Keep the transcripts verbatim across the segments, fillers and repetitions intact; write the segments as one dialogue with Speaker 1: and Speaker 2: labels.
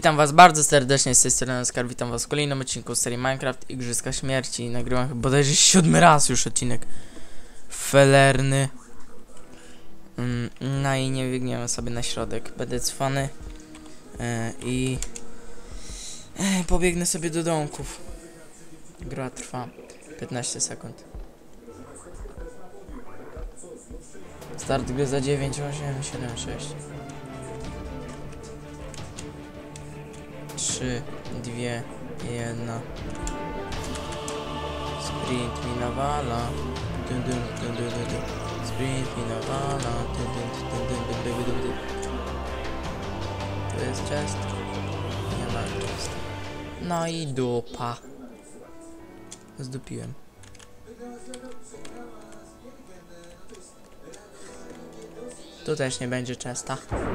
Speaker 1: Witam was bardzo serdecznie, z tej strony Oskar, witam was w kolejnym odcinku z serii Minecraft Igrzyska Śmierci. Nagrywam chyba bodajże siódmy raz już odcinek felerny. Mm, no i nie biegniemy sobie na środek, będę cwany yy, i yy, pobiegnę sobie do domków. Gra trwa piętnaście sekund. Start gry za dziewięć, osiem, siedem, sześć. trzy, dwie, jedna. Sprint mi nawala. Dun, dun, dun, dun, dun, dun. Sprint mi nawala. Dun, dun, dun, dun, dun, dun, dun, dun. To jest chest? Nie ma chest. No i dupa. Zdupiłem. Tu też nie będzie chesta.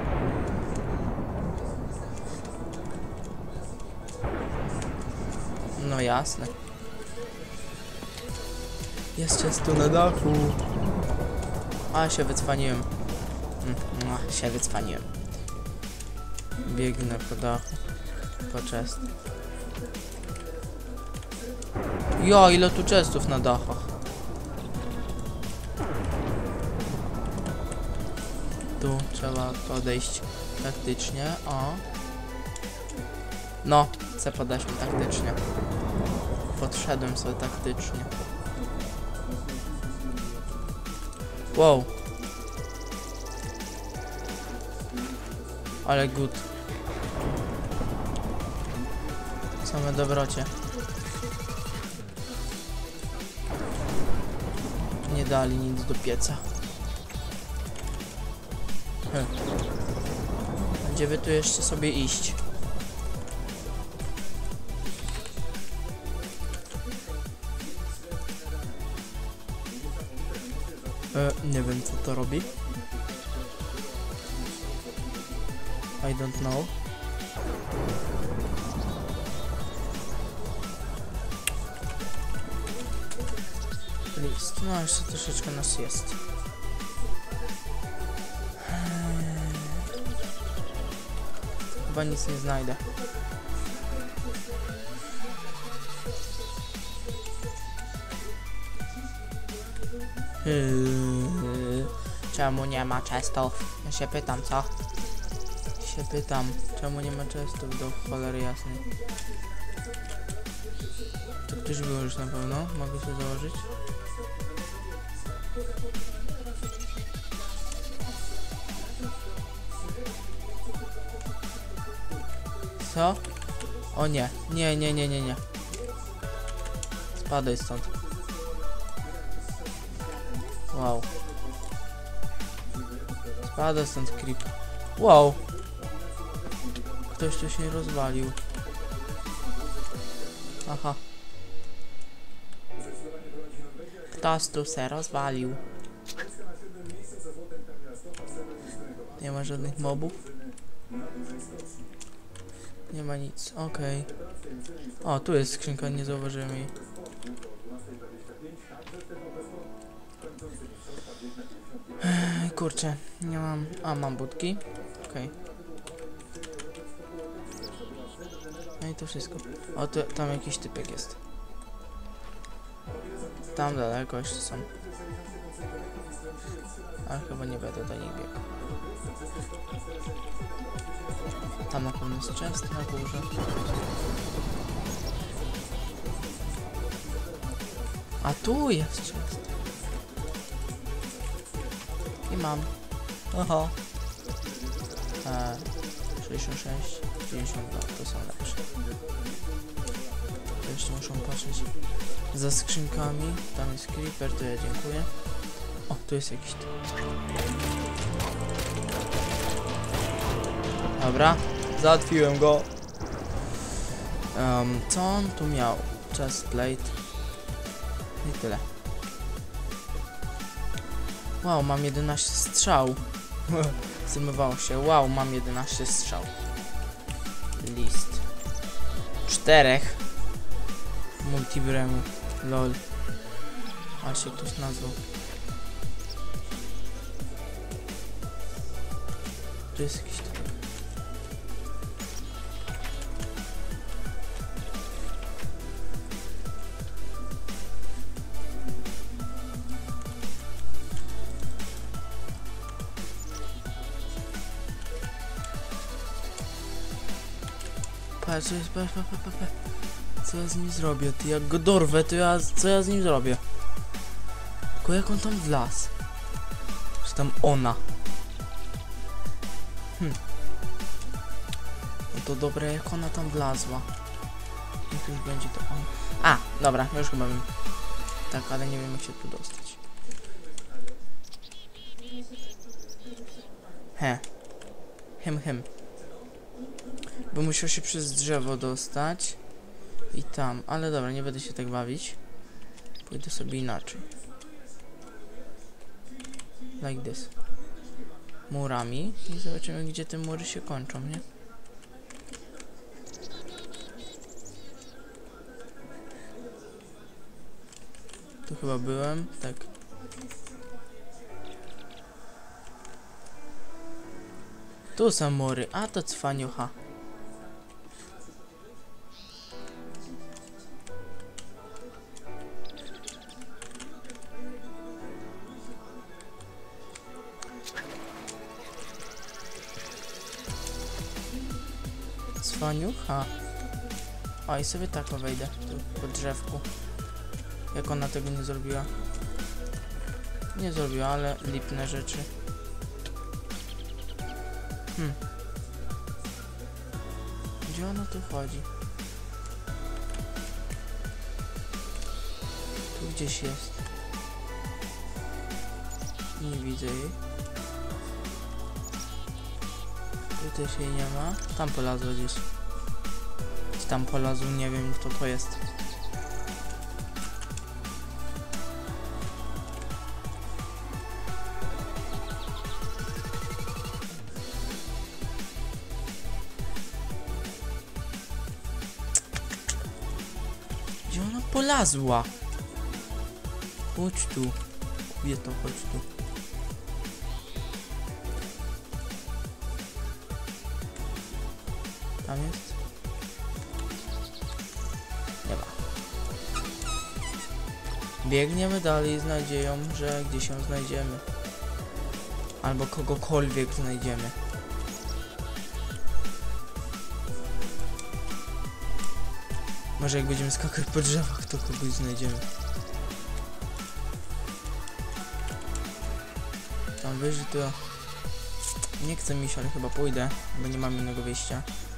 Speaker 1: No jasne. Jest często na dachu. A się wycwaniłem. Mm, a, się wycwaniłem. Biegnę po dachu. Po chest. Jo, ile tu chestów na dachach. Tu trzeba podejść taktycznie. O. No, chcę podejść mi taktycznie. Podszedłem sobie taktycznie. Wow. Ale good. Same dobrocie. Nie dali nic do pieca. Hm. Gdzie by tu jeszcze sobie iść? E, nie wiem co to robi. I don't know. List. No jeszcze troszeczkę nas jest. Chyba nic nie znajdę. Yy, czemu nie ma chestów? Ja się pytam, co? Się pytam, czemu nie ma chestów do cholery jasnej. To ktoś był już na pewno, mogę sobie założyć. Co? O nie, nie, nie, nie, nie, nie. Spadaj stąd. Wow. Spada stąd creep. Wow. Ktoś tu się rozwalił. Aha. Ktoś tu się rozwalił. Nie ma żadnych mobów. Nie ma nic. Okej. Okay. O, tu jest skrzynka, nie zauważyłem jej. Kurczę, nie mam... A, mam budki. Okej. Okay. No i to wszystko. O, to, tam jakiś typek jest. Tam daleko jeszcze są. Ale chyba nie będę do nich biegł. Tam na pewno jest chest na górze. A tu jest chest. I mam. Oho. E, sześćdziesiąt sześć, dziewięćdziesiąt dwa, to są lepsze. To jeszcze muszę patrzeć za skrzynkami. Tam jest creeper, to ja dziękuję. O, tu jest jakiś tu. Dobra, załatwiłem go. Um, co on tu miał? Chestplate. I tyle. Wow, mam jedenaście strzał. Zrymowało się. Wow, mam jedenaście strzał. List. Czterech. Multibremu. Lol. Ale się ktoś nazwał. Tu jest jakiś... patrz, patrz, patrz, patrz, patrz. Co ja z nim zrobię? Ty, jak go dorwę, to ja, co ja z nim zrobię? Tylko jak on tam wlazł? Czy tam ona? Hm. No to dobre, jak ona tam wlazła. Niech już będzie to on. A, dobra, już chyba wiem. Tak, ale nie wiem, jak się tu dostać. He. Hem, hem. Bo musiał się przez drzewo dostać. I tam, ale dobra, nie będę się tak bawić. Pójdę sobie inaczej. Like this. Murami. I zobaczymy, gdzie te mury się kończą, nie? Tu chyba byłem, tak. Tu są mury, a to cwaniucha. Cwaniucha. O, i sobie tak wejdę tu po drzewku. Jak ona tego nie zrobiła? Nie zrobiła, ale lipne rzeczy. Hmm. Gdzie ona tu chodzi? Tu gdzieś jest. Nie widzę jej. Tu też jej nie ma. Tam polazła gdzieś. Czy tam polazł, nie wiem, kto to jest. Gdzie ona polazła? Chodź tu. Kobieto, chodź tu. Tam jest? Nie ma. Biegniemy dalej z nadzieją, że gdzieś ją znajdziemy. Albo kogokolwiek znajdziemy. Może jak będziemy skakać po drzewach, to kogoś znajdziemy. Tam wyżej to... Nie chcę mi się, ale chyba pójdę, bo nie mam innego wyjścia.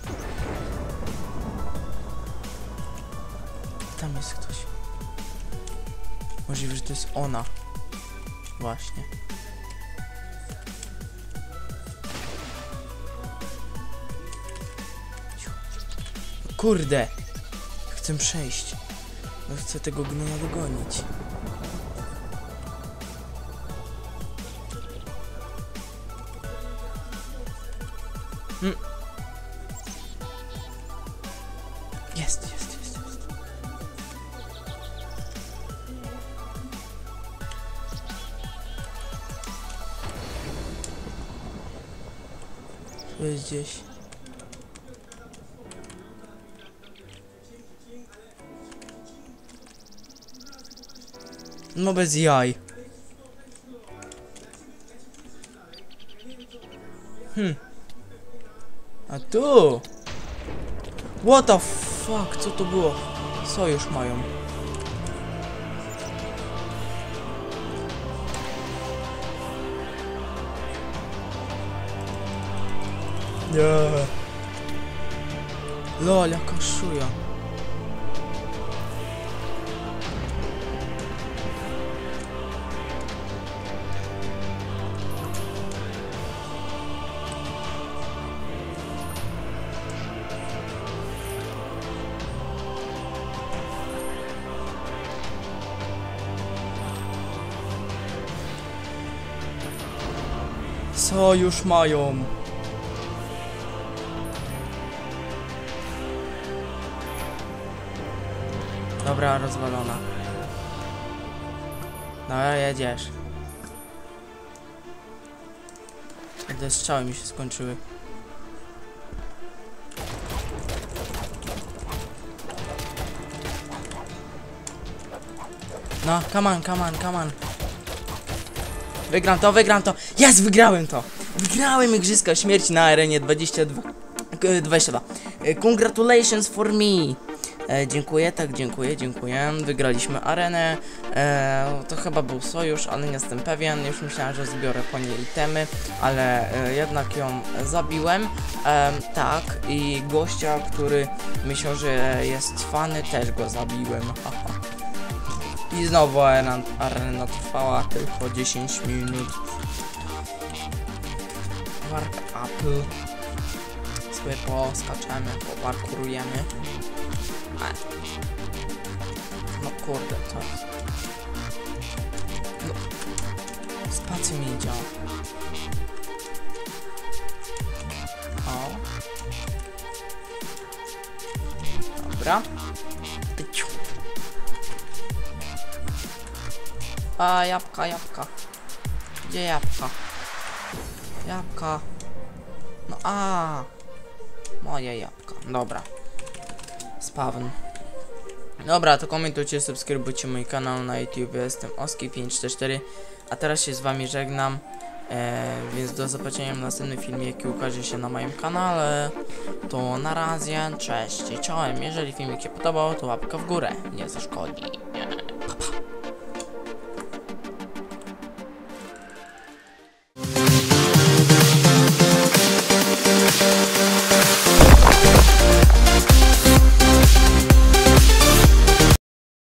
Speaker 1: Tam jest ktoś. Możliwe, że to jest ona. Właśnie. Kurde! Chcę przejść. No chcę tego gnoja dogonić. Hmm. Jest, jest, jest, jest. Tu jest gdzieś. No bez jaj. Hm. A tu. What the fuck? Co to było? Sojusz mają. Nie. Lol, jaka szuja. Sojusz mają. Dobra, rozwalona. Dobra, jedziesz. Te strzały mi się skończyły. No, come on, come on, come on. Wygram to, wygram to. Jest, wygrałem to. Wygrałem Igrzyska Śmierci na arenie dwadzieścia dwa. dwadzieścia dwa. E, congratulations for me! E, dziękuję, tak, dziękuję, dziękuję. Wygraliśmy arenę. E, to chyba był sojusz, ale nie jestem pewien. Już myślałem, że zbiorę po niej itemy, ale e, jednak ją zabiłem. E, tak, i gościa, który myślał, że jest fany, też go zabiłem. Haha. I znowu arena, arena trwała tylko dziesięć minut. Warp Apple. Sobie poskaczemy, poparkurujemy. A. No kurde, to jest... No. Spacja mi nie działa. O. Dobra. Tyciu. A, jabłka, jabłka. Gdzie jabłka? Jabłka. No a. Moje jabłka. Dobra. Spawn. Dobra, to komentujcie, subskrybujcie mój kanał na YouTube. Jestem Oski pięć cztery cztery. A teraz się z wami żegnam. E, więc do zobaczenia w następnym filmie, jaki ukaże się na moim kanale. To na razie. Cześć i czołem. Jeżeli filmik się podobał, to łapka w górę. Nie zaszkodzi. Nie.